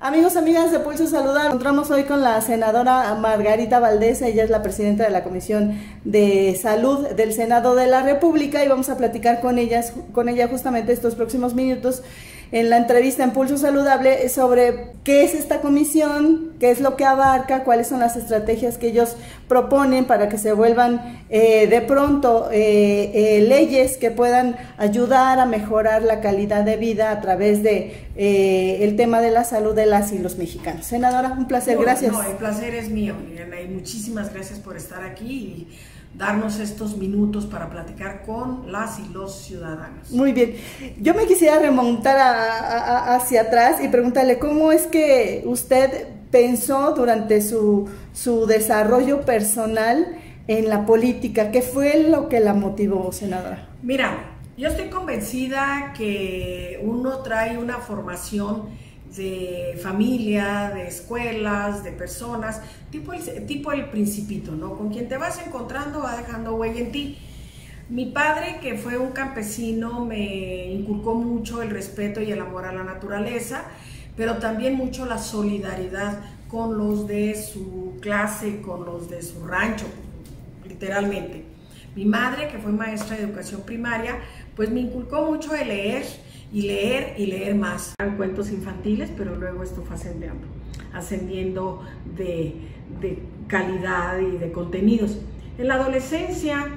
Amigos, amigas de Pulso Salud, nos encontramos hoy con la senadora Margarita Valdés. Ella es la presidenta de la Comisión de Salud del Senado de la República y vamos a platicar con ella justamente estos próximos minutos en la entrevista en Pulso Saludable sobre qué es esta comisión, qué es lo que abarca, cuáles son las estrategias que ellos proponen para que se vuelvan de pronto leyes que puedan ayudar a mejorar la calidad de vida a través de el tema de la salud de las y los mexicanos. Senadora, un placer, gracias. No, el placer es mío, Liliana, y muchísimas gracias por estar aquí y darnos estos minutos para platicar con las y los ciudadanos. Muy bien, yo me quisiera remontar hacia atrás y preguntarle cómo es que usted pensó durante su desarrollo personal en la política. ¿Qué fue lo que la motivó, senadora? Mira, yo estoy convencida que uno trae una formación de familia, de escuelas, de personas, tipo el Principito, ¿no? Con quien te vas encontrando va dejando huella en ti. Mi padre, que fue un campesino, me inculcó mucho el respeto y el amor a la naturaleza, pero también mucho la solidaridad con los de su clase, con los de su rancho, literalmente. Mi madre, que fue maestra de educación primaria, pues me inculcó mucho el leer y leer y leer más. Eran cuentos infantiles, pero luego esto fue ascendiendo de calidad y de contenidos. En la adolescencia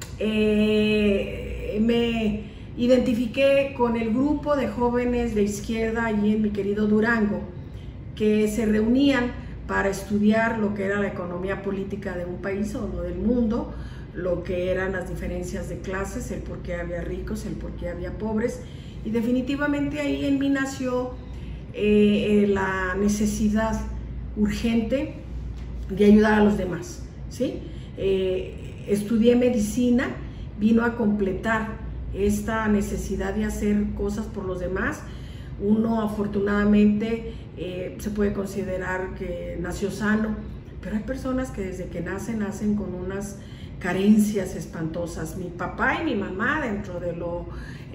me identifiqué con el grupo de jóvenes de izquierda allí en mi querido Durango, que se reunían para estudiar lo que era la economía política de un país o del mundo, lo que eran las diferencias de clases, el por qué había ricos, el por qué había pobres, y definitivamente ahí en mí nació la necesidad urgente de ayudar a los demás, ¿sí? Estudié medicina, vino a completar esta necesidad de hacer cosas por los demás. Uno afortunadamente se puede considerar que nació sano, pero hay personas que desde que nacen con unas carencias espantosas. Mi papá y mi mamá, dentro de lo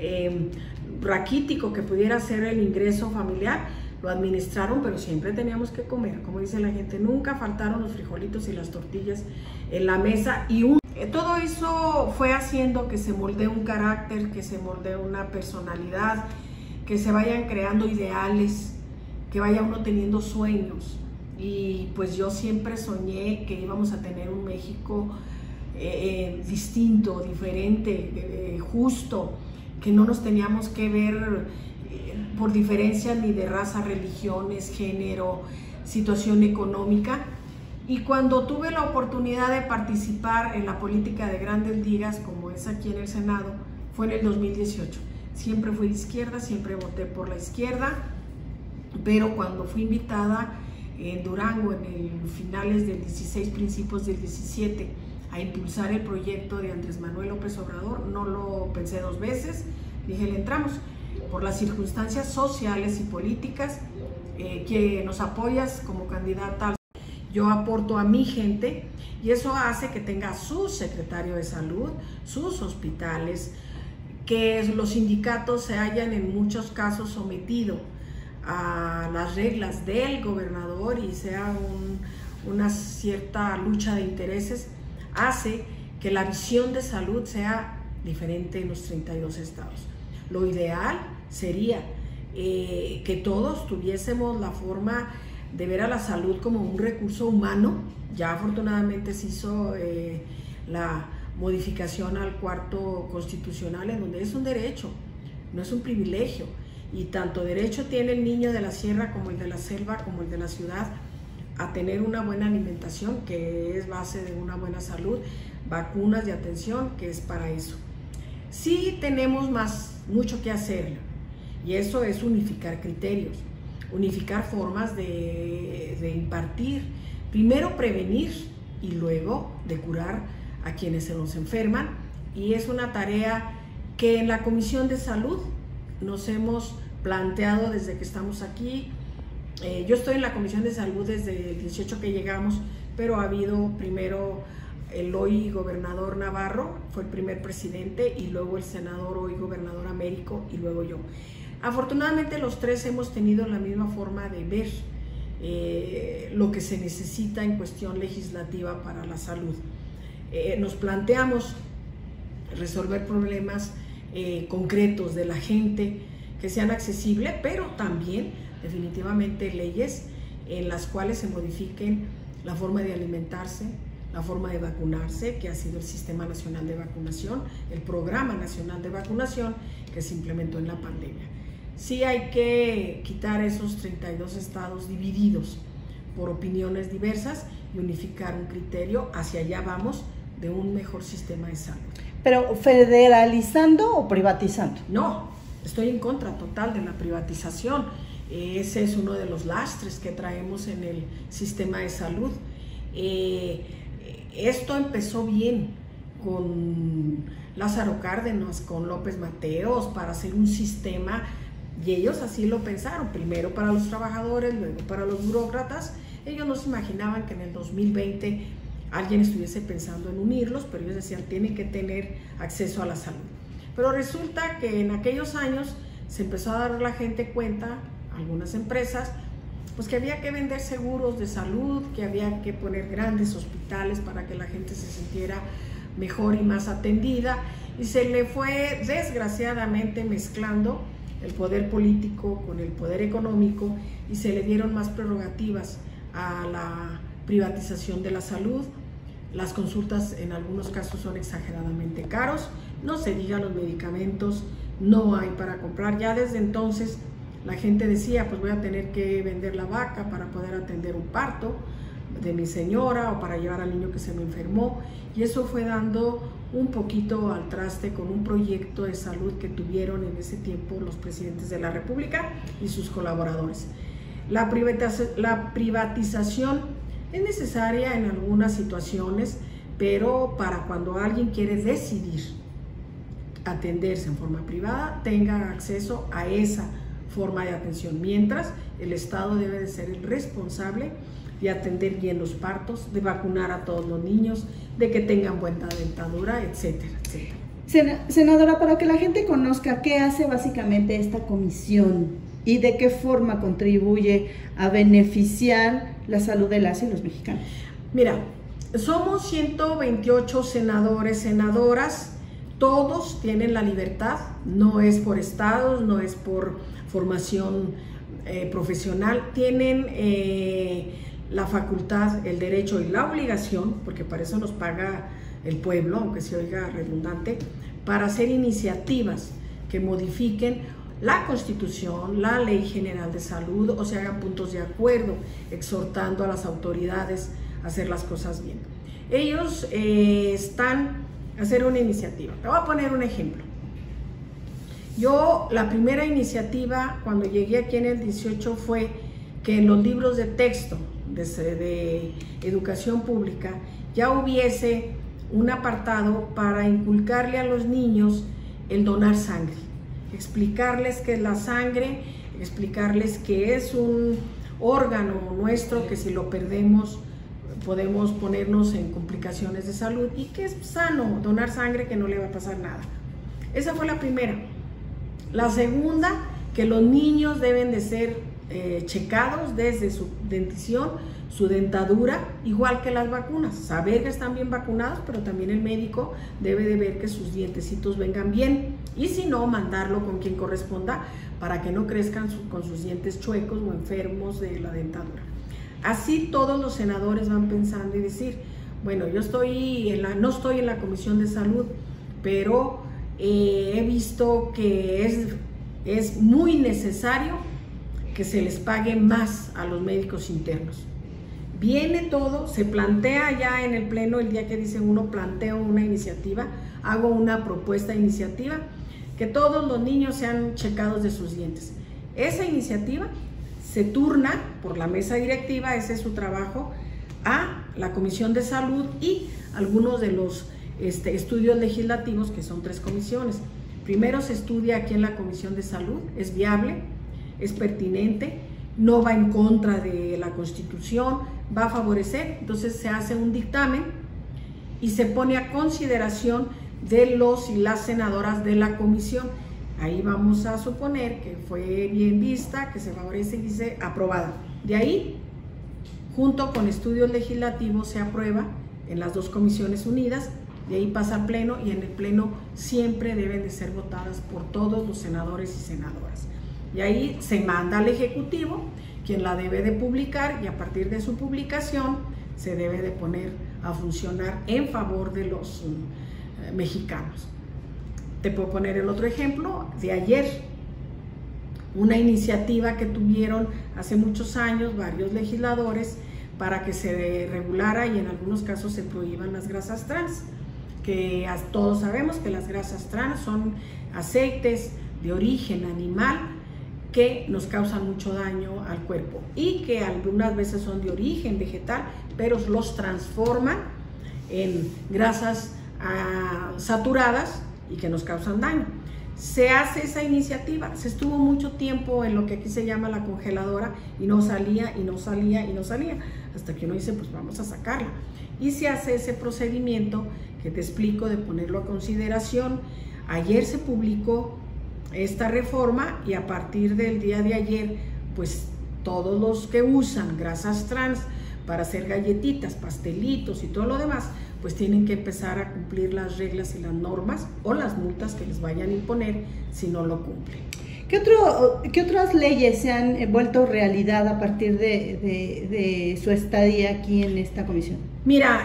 raquítico que pudiera ser el ingreso familiar, lo administraron, pero siempre teníamos que comer. Como dice la gente, nunca faltaron los frijolitos y las tortillas en la mesa. Todo eso fue haciendo que se moldee un carácter, que se moldee una personalidad, que se vayan creando ideales, que vaya uno teniendo sueños. Y pues yo siempre soñé que íbamos a tener un México distinto, diferente, justo, que no nos teníamos que ver por diferencia ni de raza, religiones, género, situación económica. Y cuando tuve la oportunidad de participar en la política de grandes ligas, como es aquí en el Senado, fue en el 2018. Siempre fui de izquierda, siempre voté por la izquierda, pero cuando fui invitada en Durango, en el finales del 16, principios del 17, a impulsar el proyecto de Andrés Manuel López Obrador, no lo pensé dos veces, dije, le entramos. Por las circunstancias sociales y políticas que nos apoyas como candidata, yo aporto a mi gente y eso hace que tenga su secretario de salud, sus hospitales, que los sindicatos se hayan en muchos casos sometido a las reglas del gobernador y sea una cierta lucha de intereses, hace que la visión de salud sea diferente en los 32 estados. Lo ideal sería que todos tuviésemos la forma de ver a la salud como un recurso humano. Ya afortunadamente se hizo la modificación al cuarto constitucional, en donde es un derecho, no es un privilegio. Y tanto derecho tiene el niño de la sierra como el de la selva, como el de la ciudad, a tener una buena alimentación, que es base de una buena salud, vacunas de atención, que es para eso. Sí tenemos mucho que hacer, y eso es unificar criterios, unificar formas de impartir, primero prevenir y luego de curar a quienes se nos enferman, y es una tarea que en la Comisión de Salud nos hemos planteado desde que estamos aquí. Yo estoy en la Comisión de Salud desde el 18 que llegamos, pero ha habido primero el hoy gobernador Navarro, fue el primer presidente, y luego el senador hoy gobernador Américo, y luego yo. Afortunadamente los tres hemos tenido la misma forma de ver lo que se necesita en cuestión legislativa para la salud. Nos planteamos resolver problemas concretos de la gente que sean accesibles, pero también definitivamente leyes en las cuales se modifiquen la forma de alimentarse, la forma de vacunarse, que ha sido el Sistema Nacional de Vacunación, el Programa Nacional de Vacunación que se implementó en la pandemia. Sí hay que quitar esos 32 estados divididos por opiniones diversas y unificar un criterio. Hacia allá vamos, de un mejor sistema de salud. ¿Pero federalizando o privatizando? No, estoy en contra total de la privatización. Ese es uno de los lastres que traemos en el sistema de salud. Esto empezó bien con Lázaro Cárdenas, con López Mateos, para hacer un sistema, y ellos así lo pensaron, primero para los trabajadores, luego para los burócratas. Ellos no se imaginaban que en el 2020 alguien estuviese pensando en unirlos, pero ellos decían, tienen que tener acceso a la salud. Pero resulta que en aquellos años se empezó a dar la gente cuenta, algunas empresas, pues que había que vender seguros de salud, que había que poner grandes hospitales para que la gente se sintiera mejor y más atendida, y se le fue desgraciadamente mezclando el poder político con el poder económico, y se le dieron más prerrogativas a la privatización de la salud. Las consultas en algunos casos son exageradamente caros, no se diga los medicamentos, no hay para comprar. Ya desde entonces la gente decía, pues voy a tener que vender la vaca para poder atender un parto de mi señora o para llevar al niño que se me enfermó, y eso fue dando un poquito al traste con un proyecto de salud que tuvieron en ese tiempo los presidentes de la República y sus colaboradores. La privatización es necesaria en algunas situaciones, pero para cuando alguien quiere decidir atenderse en forma privada, tenga acceso a esa forma de atención, mientras el Estado debe de ser el responsable de atender bien los partos, de vacunar a todos los niños, de que tengan buena dentadura, etcétera, etcétera. Senadora, para que la gente conozca qué hace básicamente esta comisión y de qué forma contribuye a beneficiar la salud de las y los mexicanos. Mira, somos 128 senadores, senadoras, todos tienen la libertad, no es por estados, no es por formación profesional, tienen la facultad, el derecho y la obligación, porque para eso nos paga el pueblo, aunque se oiga redundante, para hacer iniciativas que modifiquen la Constitución, la Ley General de Salud, o se hagan puntos de acuerdo, exhortando a las autoridades a hacer las cosas bien. Ellos están a hacer una iniciativa. Te voy a poner un ejemplo. Yo, la primera iniciativa cuando llegué aquí en el 18 fue que en los libros de texto de educación pública ya hubiese un apartado para inculcarle a los niños el donar sangre, explicarles qué es la sangre, explicarles que es un órgano nuestro que si lo perdemos podemos ponernos en complicaciones de salud y que es sano donar sangre, que no le va a pasar nada. Esa fue la primera. La segunda, que los niños deben de ser checados desde su dentición, su dentadura, igual que las vacunas, saber que están bien vacunados, pero también el médico debe de ver que sus dientecitos vengan bien, y si no, mandarlo con quien corresponda para que no crezcan con sus dientes chuecos o enfermos de la dentadura. Así todos los senadores van pensando y decir, bueno, yo no estoy en la Comisión de Salud, pero he visto que es muy necesario que se les pague más a los médicos internos. Viene todo, se plantea ya en el pleno, el día que dice uno planteo una iniciativa, hago una propuesta de iniciativa, que todos los niños sean checados de sus dientes. Esa iniciativa se turna por la mesa directiva, ese es su trabajo, a la Comisión de Salud y algunos de los estudios legislativos, que son 3 comisiones. Primero se estudia aquí en la Comisión de Salud, es viable, es pertinente, no va en contra de la Constitución, va a favorecer. Entonces se hace un dictamen y se pone a consideración de los y las senadoras de la comisión. Ahí vamos a suponer que fue bien vista, que se favorece y dice aprobada. De ahí, junto con estudios legislativos, se aprueba en las dos comisiones unidas, de ahí pasa al pleno, y en el pleno siempre deben de ser votadas por todos los senadores y senadoras. Y ahí se manda al Ejecutivo, quien la debe de publicar, y a partir de su publicación se debe de poner a funcionar en favor de los mexicanos. Te puedo poner el otro ejemplo de ayer, una iniciativa que tuvieron hace muchos años varios legisladores para que se regulara y en algunos casos se prohíban las grasas trans, que todos sabemos que las grasas trans son aceites de origen animal que nos causan mucho daño al cuerpo y que algunas veces son de origen vegetal, pero los transforman en grasas saturadas y que nos causan daño. Se hace esa iniciativa, se estuvo mucho tiempo en lo que aquí se llama la congeladora y no salía, y no salía, y no salía, hasta que uno dice, pues vamos a sacarla. Y se hace ese procedimiento que te explico de ponerlo a consideración. Ayer se publicó esta reforma y a partir del día de ayer, pues todos los que usan grasas trans para hacer galletitas, pastelitos y todo lo demás, pues tienen que empezar a cumplir las reglas y las normas o las multas que les vayan a imponer si no lo cumplen. ¿Qué otras leyes se han vuelto realidad a partir de su estadía aquí en esta comisión? Mira,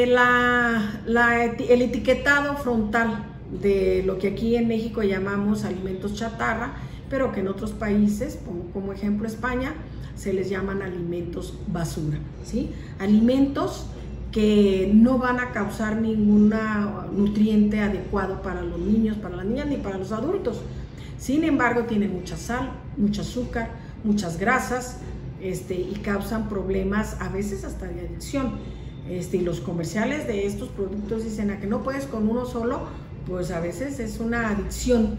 el etiquetado frontal de lo que aquí en México llamamos alimentos chatarra, pero que en otros países, como ejemplo España, se les llaman alimentos basura, ¿sí? Alimentos que no van a causar ningún nutriente adecuado para los niños, para las niñas ni para los adultos. Sin embargo, tienen mucha sal, mucho azúcar, muchas grasas, y causan problemas a veces hasta de adicción. Y los comerciales de estos productos dicen a que no puedes con uno solo, pues a veces es una adicción.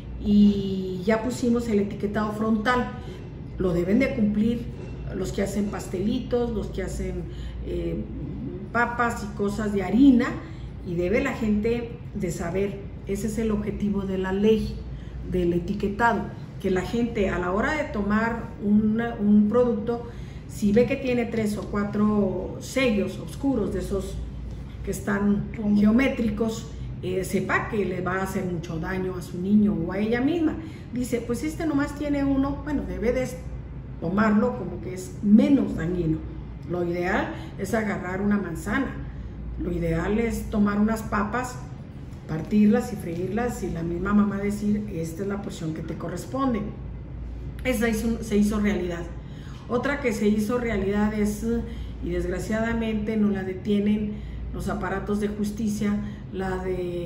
Y ya pusimos el etiquetado frontal, lo deben de cumplir los que hacen pastelitos, los que hacen papas y cosas de harina, y debe la gente de saber, ese es el objetivo de la ley del etiquetado, que la gente a la hora de tomar un producto, si ve que tiene 3 o 4 sellos oscuros de esos que están geométricos, sepa que le va a hacer mucho daño a su niño o a ella misma. Dice, pues este nomás tiene uno, bueno, debe de tomarlo como que es menos dañino. Lo ideal es agarrar una manzana, lo ideal es tomar unas papas, partirlas y freírlas y la misma mamá decir, esta es la porción que te corresponde. Esa se hizo realidad. Otra que se hizo realidad es, y desgraciadamente no la detienen los aparatos de justicia, la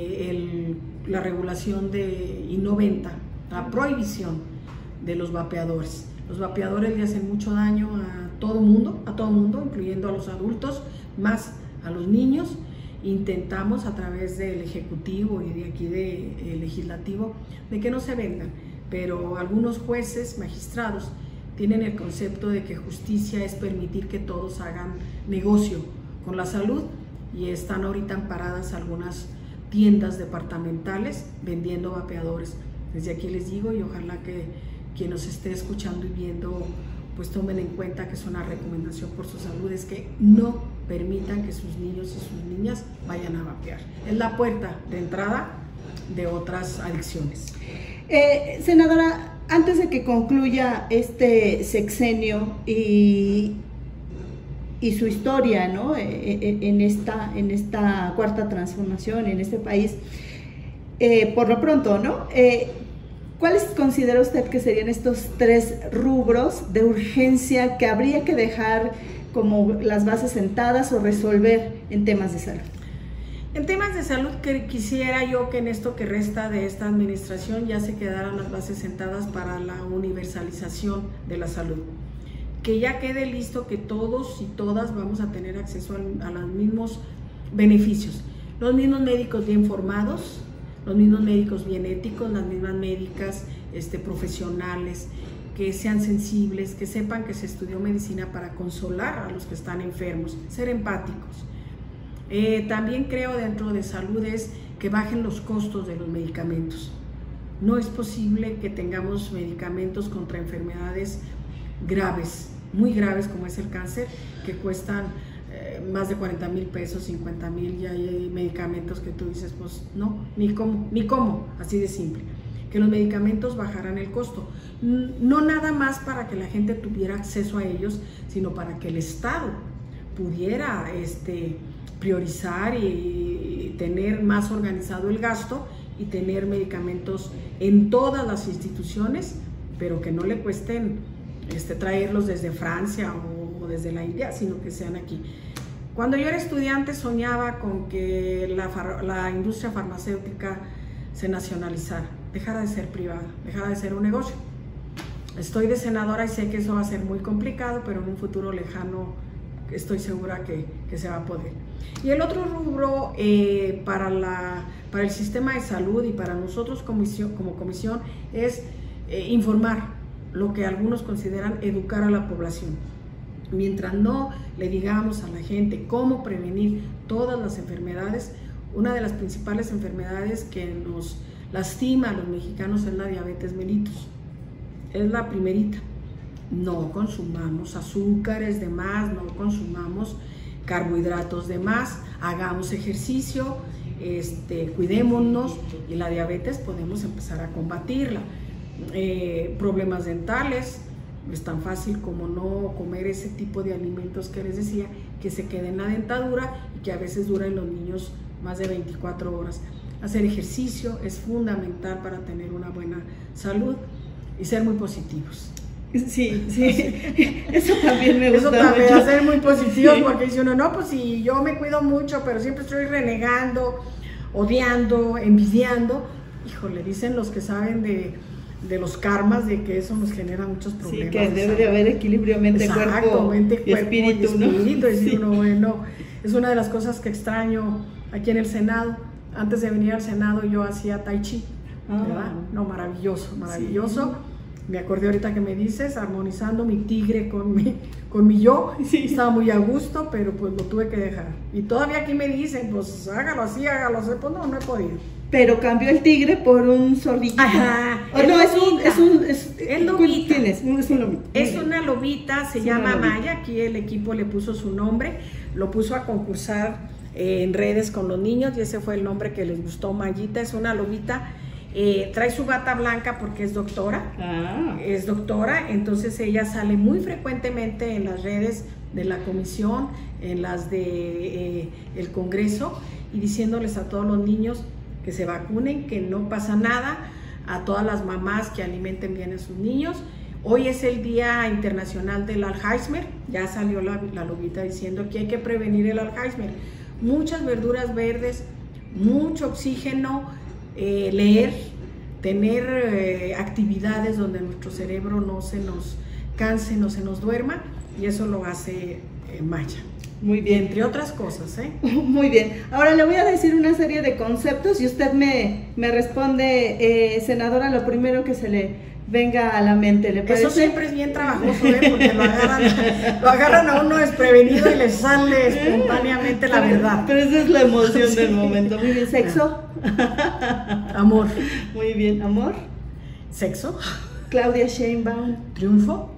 regulación y no venta, la prohibición de los vapeadores. Los vapeadores le hacen mucho daño a todo mundo, incluyendo a los adultos, más a los niños. Intentamos a través del Ejecutivo y de aquí del Legislativo de que no se vendan, pero algunos jueces, magistrados, tienen el concepto de que justicia es permitir que todos hagan negocio con la salud y están ahorita amparadas algunas tiendas departamentales vendiendo vapeadores. Desde aquí les digo, y ojalá que quien nos esté escuchando y viendo pues tomen en cuenta que es una recomendación por su salud, es que no permitan que sus niños y sus niñas vayan a vapear. Es la puerta de entrada de otras adicciones. Senadora, antes de que concluya este sexenio y su historia, ¿no? en esta cuarta transformación en este país, por lo pronto, ¿no? ¿Cuáles considera usted que serían estos 3 rubros de urgencia que habría que dejar como las bases sentadas o resolver en temas de salud? En temas de salud, que quisiera yo que en esto que resta de esta administración ya se quedaran las bases sentadas para la universalización de la salud. Que ya quede listo que todos y todas vamos a tener acceso a los mismos beneficios. Los mismos médicos bien formados, los mismos médicos bien éticos, las mismas médicas profesionales, que sean sensibles, que sepan que se estudió medicina para consolar a los que están enfermos, ser empáticos. También creo dentro de salud es que bajen los costos de los medicamentos. No es posible que tengamos medicamentos contra enfermedades graves, muy graves como es el cáncer, que cuestan más de 40,000 pesos, 50,000, y hay medicamentos que tú dices, pues no, ni cómo, así de simple. Que los medicamentos bajaran el costo, no nada más para que la gente tuviera acceso a ellos, sino para que el Estado pudiera priorizar y tener más organizado el gasto y tener medicamentos en todas las instituciones, pero que no le cuesten traerlos desde Francia o desde la India, sino que sean aquí. Cuando yo era estudiante soñaba con que la industria farmacéutica se nacionalizara, dejara de ser privada, dejara de ser un negocio. Estoy de senadora y sé que eso va a ser muy complicado, pero en un futuro lejano estoy segura que se va a poder. Y el otro rubro para el sistema de salud y para nosotros como comisión es informar, lo que algunos consideran educar a la población. Mientras no le digamos a la gente cómo prevenir todas las enfermedades, una de las principales enfermedades que nos lastima a los mexicanos es la diabetes mellitus. Es la primerita. No consumamos azúcares de más, no consumamos carbohidratos de más, hagamos ejercicio, cuidémonos, y la diabetes podemos empezar a combatirla. Problemas dentales, es tan fácil como no comer ese tipo de alimentos que les decía, que se queden en la dentadura y que a veces duran en los niños más de 24 horas. Hacer ejercicio es fundamental para tener una buena salud y ser muy positivos. Sí, eso también me gusta. Eso también, mucho. ser muy positivos, sí. Porque dice uno, no, pues si yo me cuido mucho, pero siempre estoy renegando, odiando, envidiando. Híjole, dicen los que saben de los karmas, de que eso nos genera muchos problemas. Sí, que debe de haber equilibrio cuerpo y espíritu, ¿no? Decir uno, bueno, es una de las cosas que extraño aquí en el Senado. Antes de venir al Senado yo hacía tai chi, ¿verdad? No, maravilloso, maravilloso. Sí. Me acordé ahorita que me dices, armonizando mi tigre con mi yo. Sí. Estaba muy a gusto, pero pues lo tuve que dejar. Y todavía aquí me dicen, pues hágalo así, pues no he podido. Pero cambió el tigre por un zorrito. Ajá. Es lobita. Es un lobito. Es una lobita, se llama Maya. Aquí el equipo le puso su nombre, lo puso a concursar en redes con los niños y ese fue el nombre que les gustó, Mayita. Es una lobita. Trae su bata blanca porque es doctora. Es doctora, entonces ella sale muy frecuentemente en las redes de la comisión, en las de el Congreso, y diciéndoles a todos los niños que se vacunen, que no pasa nada, a todas las mamás que alimenten bien a sus niños. Hoy es el Día Internacional del Alzheimer, ya salió la lobita diciendo que hay que prevenir el Alzheimer. Muchas verduras verdes, mucho oxígeno, leer, tener actividades donde nuestro cerebro no se nos canse, no se nos duerma, y eso lo hace Maya. Muy bien. Entre otras cosas, Muy bien. Ahora le voy a decir una serie de conceptos y usted me responde, senadora, lo primero que se le venga a la mente. ¿Le parece? Eso siempre es bien trabajoso, porque lo agarran a uno desprevenido y le sale espontáneamente la verdad. Pero esa es la emoción del momento. Muy bien. ¿Sexo? Amor. Muy bien. ¿Amor? ¿Sexo? Claudia Sheinbaum. Triunfo.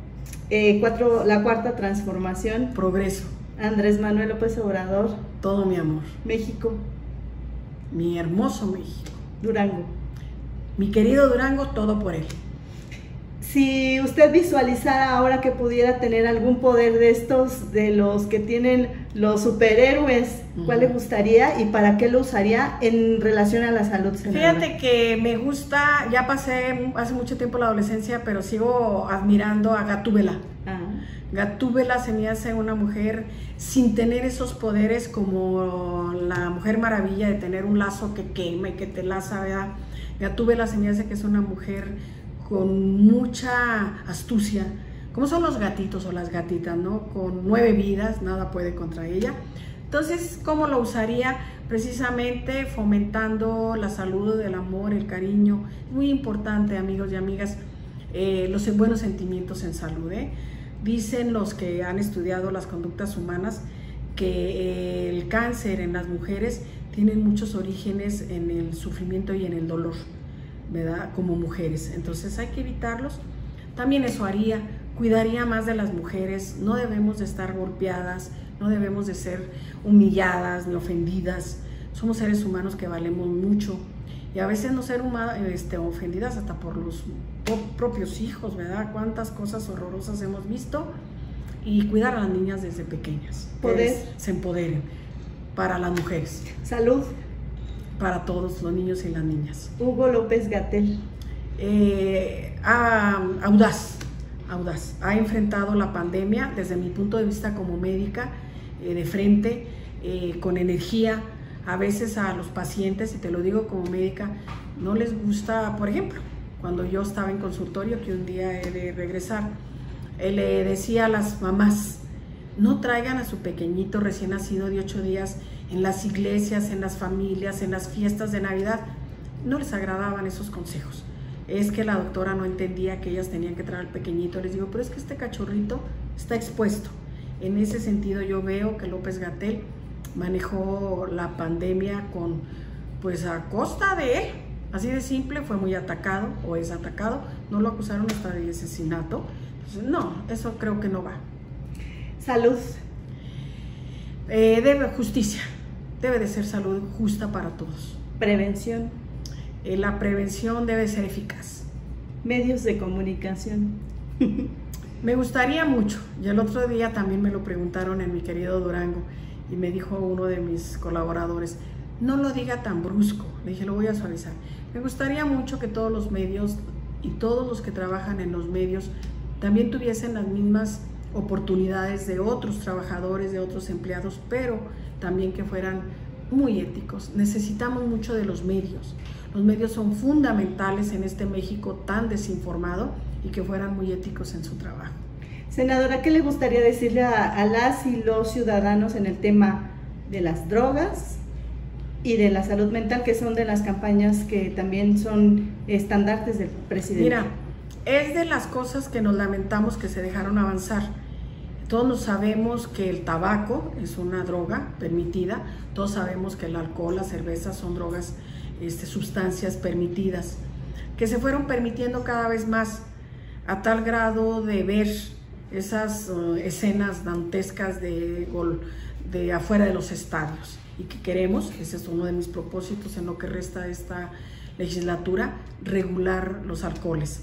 La cuarta transformación. Progreso. Andrés Manuel López Obrador. Todo mi amor. México. Mi hermoso México. Durango. Mi querido Durango, todo por él. Si usted visualizara ahora que pudiera tener algún poder de estos, de los que tienen los superhéroes, ¿cuál le gustaría y para qué lo usaría en relación a la salud, senadora? Fíjate que me gusta, ya pasé hace mucho tiempo la adolescencia, pero sigo admirando a Gatúbela. Gatúbela se me hace una mujer sin tener esos poderes como la Mujer Maravilla, de tener un lazo que quema y que te laza, ¿verdad? Gatúbela se me hace que es una mujer con mucha astucia, como son los gatitos o las gatitas, ¿no? Con 9 vidas, nada puede contra ella. Entonces, ¿cómo lo usaría? Precisamente fomentando la salud, el amor, el cariño. Es muy importante, amigos y amigas, los buenos sentimientos en salud, Dicen los que han estudiado las conductas humanas que el cáncer en las mujeres tiene muchos orígenes en el sufrimiento y en el dolor. ¿verdad? Como mujeres. Entonces hay que evitarlos. También eso haría, cuidaría más de las mujeres. No debemos de estar golpeadas, no debemos de ser humilladas ni ofendidas. Somos seres humanos que valemos mucho y a veces no ser ofendidas hasta por los propios hijos, ¿verdad? Cuántas cosas horrorosas hemos visto. Y cuidar a las niñas desde pequeñas, que se empoderen para las mujeres. Salud. Para todos los niños y las niñas. Hugo López-Gatell. Audaz, ha enfrentado la pandemia desde mi punto de vista como médica, de frente, con energía. A veces a los pacientes, y te lo digo como médica, no les gusta, por ejemplo, cuando yo estaba en consultorio, que un día he de regresar, le decía a las mamás, no traigan a su pequeñito recién nacido de 8 días en las iglesias, en las familias, en las fiestas de Navidad. No les agradaban esos consejos. Es que la doctora no entendía que ellas tenían que traer al pequeñito. Les digo, pero es que este cachorrito está expuesto. En ese sentido yo veo que López-Gatell manejó la pandemia pues a costa de él. Así de simple, fue muy atacado o es atacado. No lo acusaron hasta de asesinato. Entonces, no, eso creo que no va. Salud. Justicia. Debe de ser salud justa para todos. Prevención. La prevención debe ser eficaz. Medios de comunicación. Me gustaría mucho, y el otro día también me lo preguntaron en mi querido Durango, y me dijo uno de mis colaboradores, no lo diga tan brusco. Le dije, lo voy a suavizar. Me gustaría mucho que todos los medios y todos los que trabajan en los medios también tuviesen las mismas oportunidades de otros trabajadores, de otros empleados, pero también que fueran muy éticos. Necesitamos mucho de los medios. Los medios son fundamentales en este México tan desinformado, y que fueran muy éticos en su trabajo. Senadora, ¿qué le gustaría decirle a las y los ciudadanos en el tema de las drogas y de la salud mental, que son de las campañas que también son estandartes del presidente? Mira, es de las cosas que nos lamentamos que se dejaron avanzar. Todos sabemos que el tabaco es una droga permitida, todos sabemos que el alcohol, la cerveza son drogas, sustancias permitidas, que se fueron permitiendo cada vez más, a tal grado de ver esas escenas dantescas de afuera de los estadios, y que queremos, ese es uno de mis propósitos en lo que resta de esta legislatura, regular los alcoholes,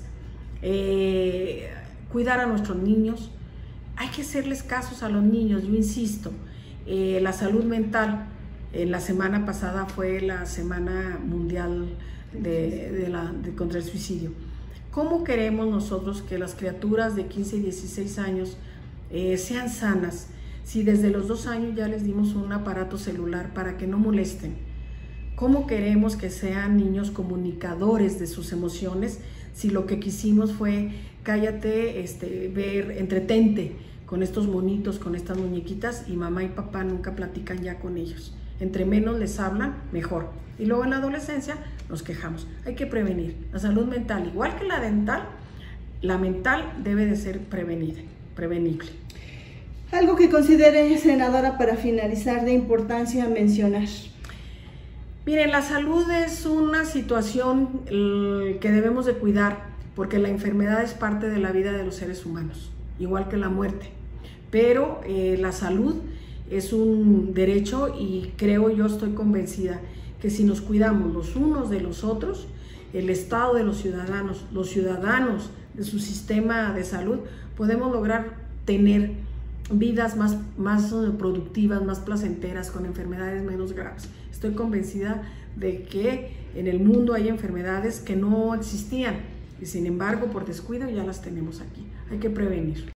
cuidar a nuestros niños. Hay que hacerles casos a los niños, yo insisto. La salud mental, la semana pasada fue la Semana Mundial contra el Suicidio. ¿Cómo queremos nosotros que las criaturas de 15 y 16 años sean sanas si desde los 2 años ya les dimos un aparato celular para que no molesten? ¿Cómo queremos que sean niños comunicadores de sus emociones si lo que quisimos fue cállate, entretente con estos monitos, con estas muñequitas, y mamá y papá nunca platican ya con ellos? Entre menos les hablan, mejor. Y luego en la adolescencia nos quejamos. Hay que prevenir. La salud mental, igual que la dental, la mental debe de ser prevenible. Algo que considere, senadora, para finalizar, de importancia mencionar. Miren, la salud es una situación que debemos de cuidar, porque la enfermedad es parte de la vida de los seres humanos, igual que la muerte. Pero la salud es un derecho, y estoy convencida que si nos cuidamos los unos de los otros, el Estado de los ciudadanos de su sistema de salud, podemos lograr tener vidas más productivas, más placenteras, con enfermedades menos graves. Estoy convencida de que en el mundo hay enfermedades que no existían, y sin embargo por descuido ya las tenemos aquí. Hay que prevenir.